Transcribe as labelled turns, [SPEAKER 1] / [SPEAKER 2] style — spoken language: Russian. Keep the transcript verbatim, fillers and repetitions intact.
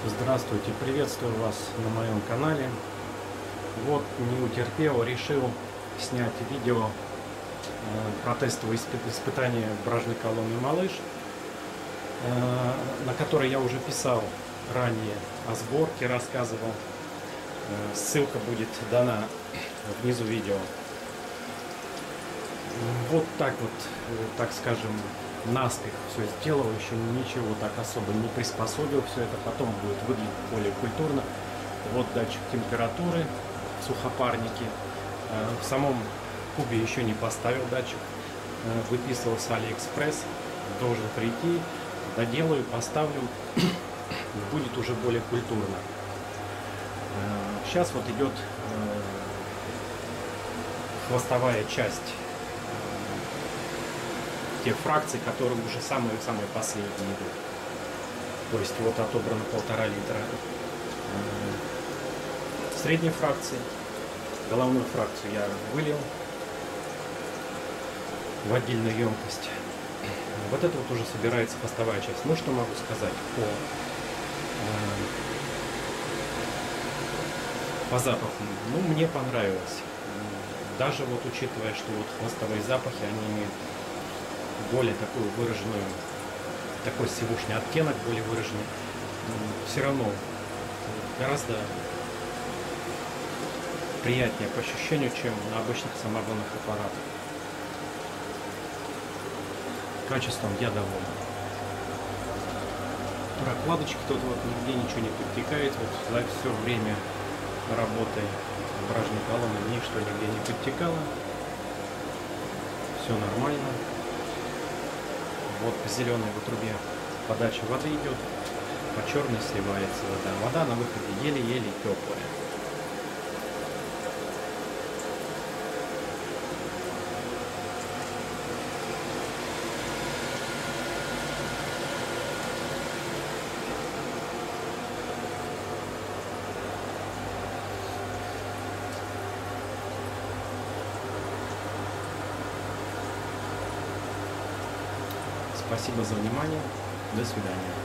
[SPEAKER 1] Здравствуйте, приветствую вас на моем канале. Вот, не утерпел, решил снять видео э, про тестовые испы испытания бражной колонны «Малыш», э, на которой я уже писал ранее о сборке, рассказывал. Э, ссылка будет дана внизу видео. Вот так вот, э, так скажем, наспех все сделал, еще ничего так особо не приспособил, все это потом будет выглядеть более культурно. Вот датчик температуры в сухопарнике. В самом кубе еще не поставил датчик, выписывал с Алиэкспресс, должен прийти, доделаю, поставлю, будет уже более культурно. Сейчас вот идет хвостовая часть тех фракций, которые уже самые-самые последние идут. То есть вот отобрано полтора литра средней фракции. Головную фракцию я вылил в отдельную емкость. Вот это вот уже собирается хвостовая часть. Ну что могу сказать по, по запаху? Ну, мне понравилось. Даже вот учитывая, что вот хвостовые запахи, они имеют более такую выраженную, такой сивушный оттенок, более выраженный, все равно гораздо приятнее по ощущению, чем на обычных самогонных аппаратах. Качеством я доволен. Прокладочки тут вот нигде ничего не подтекает, вот за все время работы бражной колонны ничто нигде не подтекало, все нормально. Вот по зеленой в трубе подача воды идет, по черной сливается вода. Вода на выходе еле-еле теплая. Спасибо за внимание. До свидания.